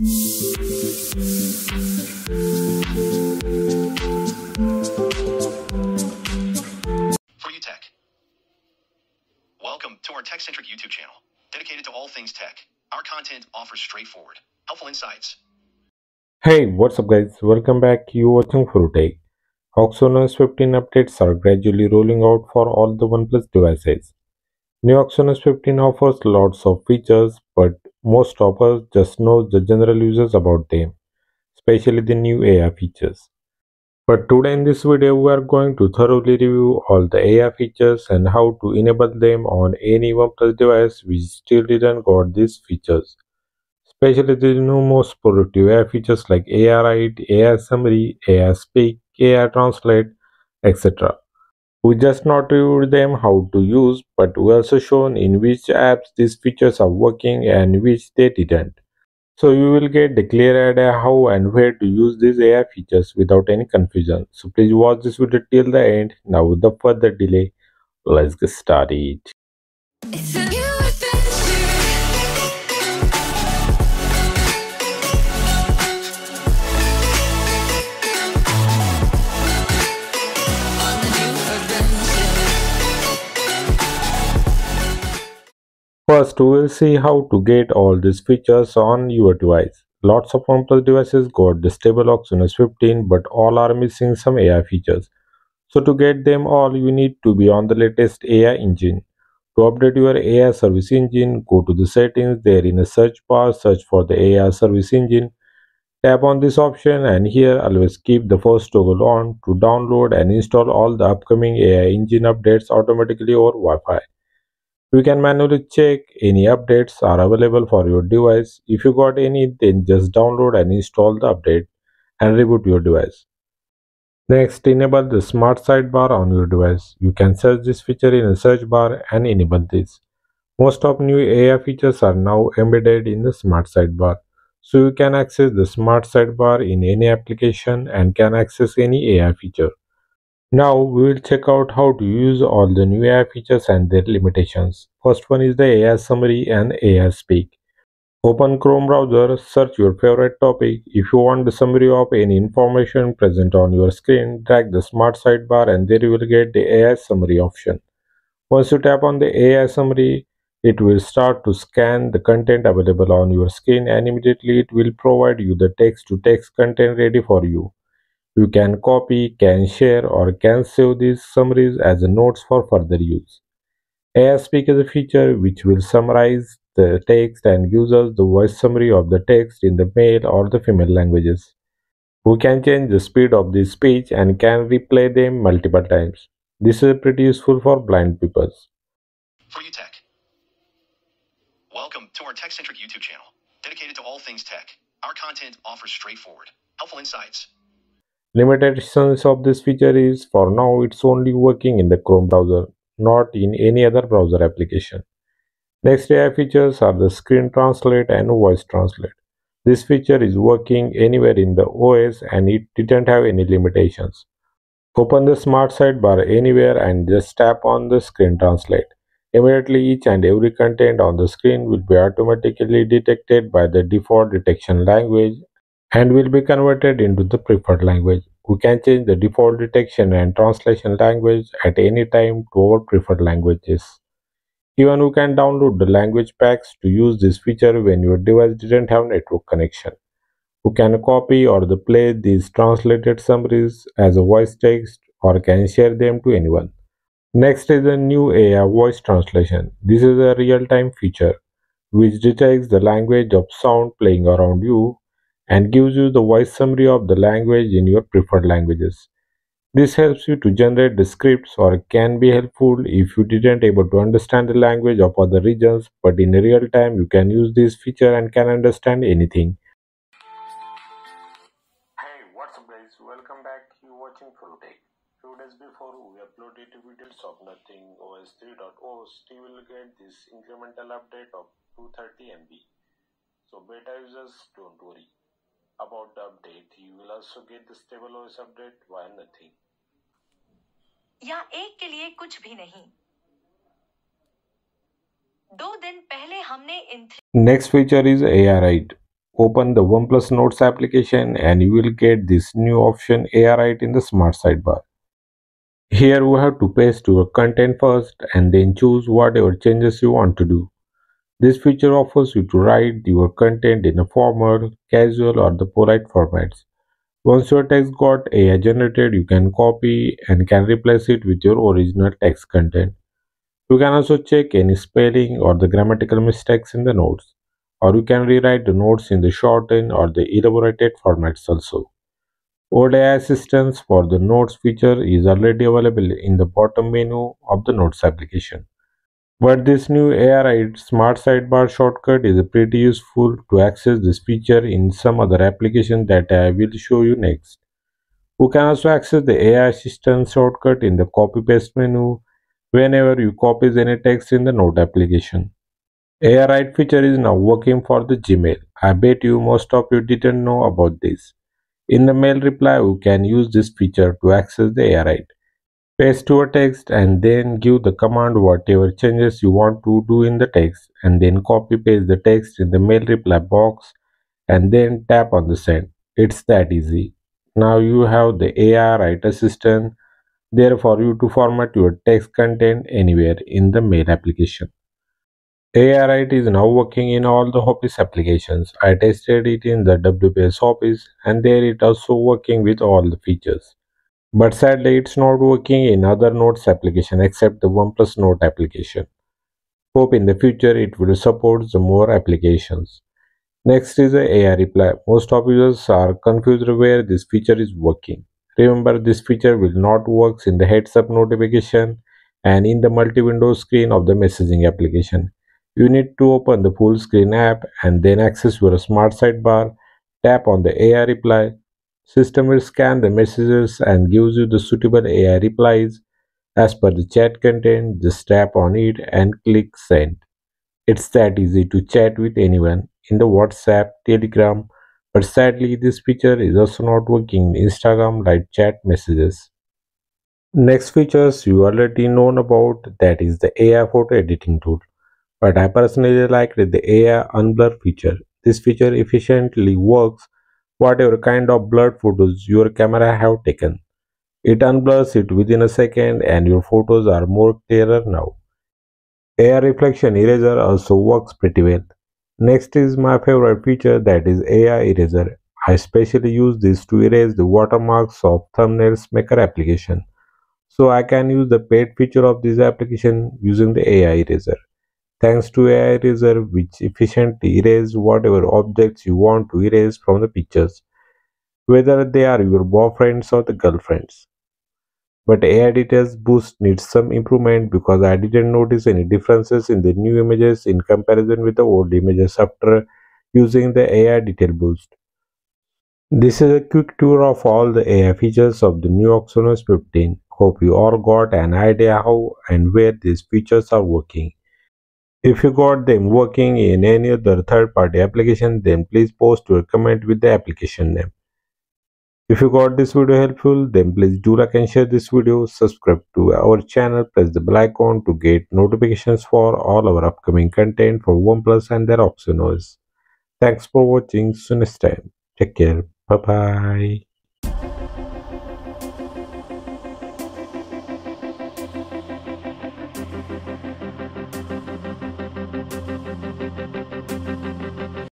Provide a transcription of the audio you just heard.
For you tech. Welcome to our tech-centric YouTube channel, dedicated to all things tech. Our content offers straightforward, helpful insights. Hey, what's up guys? Welcome back. You watching Fruitake. Oxygenus 15 updates are gradually rolling out for all the OnePlus devices. New Oxygenus 15 offers lots of features, but most of us just know the general uses about them, especially the new AI features. But today in this video, we are going to thoroughly review all the AI features and how to enable them on any OnePlus device which still didn't got these features. Especially the new most productive AI features like AI Write, AI Summary, AI Speak, AI Translate, etc. We just not reviewed them how to use, but we also shown in which apps these features are working and which they didn't. So you will get the clear idea how and where to use these AI features without any confusion. So please watch this video till the end. Now without further delay, let's get started. It's a new adventure. On the new adventure. First, we will see how to get all these features on your device. Lots of OnePlus devices got the stable Oxygenus 15, but all are missing some AI features. So to get them all, you need to be on the latest AI engine. To update your AI service engine, go to the settings. There in a search bar, search for the AI service engine. Tap on this option and here always keep the first toggle on to download and install all the upcoming AI engine updates automatically over Wi-Fi. You can manually check any updates are available for your device. If you got any, then just download and install the update and reboot your device. Next, enable the smart sidebar on your device. You can search this feature in the search bar and enable this. Most of new AI features are now embedded in the smart sidebar. So you can access the smart sidebar in any application and can access any AI feature. Now we will check out how to use all the new AI features and their limitations. First one is the AI summary and AI speak. Open Chrome browser, search your favorite topic. If you want the summary of any information present on your screen, drag the smart sidebar and there you will get the AI summary option. Once you tap on the AI summary, it will start to scan the content available on your screen and immediately it will provide you the text-to-text content ready for you. You can copy, can share or can save these summaries as notes for further use. AI Speak is a feature which will summarize the text and gives us the voice summary of the text in the male or the female languages. We can change the speed of the speech and can replay them multiple times. This is pretty useful for blind people. For you tech. Welcome to our tech-centric YouTube channel, dedicated to all things tech. Our content offers straightforward, helpful insights. Limitations of this feature is for now it's only working in the Chrome browser, not in any other browser application. Next AI features are the screen translate and voice translate. This feature is working anywhere in the OS and it didn't have any limitations. Open the smart sidebar anywhere and just tap on the screen translate. Immediately each and every content on the screen will be automatically detected by the default detection language and will be converted into the preferred language. We can change the default detection and translation language at any time to our preferred languages. Even we can download the language packs to use this feature when your device didn't have network connection. You can copy or play these translated summaries as a voice text or can share them to anyone. Next is the new AI voice translation. This is a real-time feature which detects the language of sound playing around you and gives you the voice summary of the language in your preferred languages. This helps you to generate the scripts or can be helpful if you didn't able to understand the language of other regions, but in real time you can use this feature and can understand anything. Hey, what's up guys? Welcome back. You watching Fruitake. Few days before we uploaded videos of Nothing OS 3.0, still will get this incremental update of 230 MB. So beta users don't worry about the update. You will also get the stable OS update via Nothing. या एक के लिए कुछ भी नहीं। 2 दिन पहले हमने इन Next feature is AI Write. open the OnePlus Notes application and you will get this new option AI Write in the smart sidebar. Here you have to paste your content first and then choose whatever changes you want to do. This feature offers you to write your content in a formal, casual or the polite formats. Once your text got AI generated, you can copy and can replace it with your original text content. You can also check any spelling or the grammatical mistakes in the notes, or you can rewrite the notes in the shortened or the elaborated formats also. Old AI assistance for the notes feature is already available in the bottom menu of the notes application. But this new AI smart sidebar shortcut is pretty useful to access this feature in some other application that I will show you next. You can also access the AI assistant shortcut in the copy paste menu whenever you copy any text in the note application. AI write feature is now working for the Gmail. I bet you most of you didn't know about this. In the mail reply, you can use this feature to access the AI write. Paste your text and then give the command whatever changes you want to do in the text and then copy paste the text in the mail reply box and then tap on the send. It's that easy. Now you have the AI write assistant there for you to format your text content anywhere in the mail application. AI write is now working in all the Office applications. I tested it in the WPS Office and there it also working with all the features. But sadly, it's not working in other Notes application except the OnePlus Note application. Hope in the future it will support the more applications. Next is the AI reply. Most of users are confused where this feature is working. Remember, this feature will not work in the heads up notification and in the multi-window screen of the messaging application. You need to open the full screen app and then access your smart sidebar, tap on the AI reply. System will scan the messages and gives you the suitable AI replies as per the chat content. Just tap on it and click send. It's that easy to chat with anyone in the WhatsApp, Telegram, but sadly this feature is also not working in Instagram live chat messages. Next features you already known about, that is the AI photo editing tool. But I personally like the AI unblur feature. This feature efficiently works whatever kind of blurred photos your camera have taken. It unblurs it within a second and your photos are more clearer now. AI reflection eraser also works pretty well. Next is my favorite feature, that is AI eraser. I especially use this to erase the watermarks of thumbnails maker application. So I can use the paid feature of this application using the AI eraser. Thanks to AI eraser which efficiently erases whatever objects you want to erase from the pictures, whether they are your boyfriends or the girlfriends. But AI Details Boost needs some improvement because I didn't notice any differences in the new images in comparison with the old images after using the AI Detail Boost. This is a quick tour of all the AI features of the new Exynos 15. Hope you all got an idea how and where these features are working. If you got them working in any other third-party application, then please post your comment with the application name. If you got this video helpful, then please do like and share this video, subscribe to our channel, press the bell icon to get notifications for all our upcoming content for OnePlus and their Exynos. Thanks for watching. See you next time. Take care. Bye bye.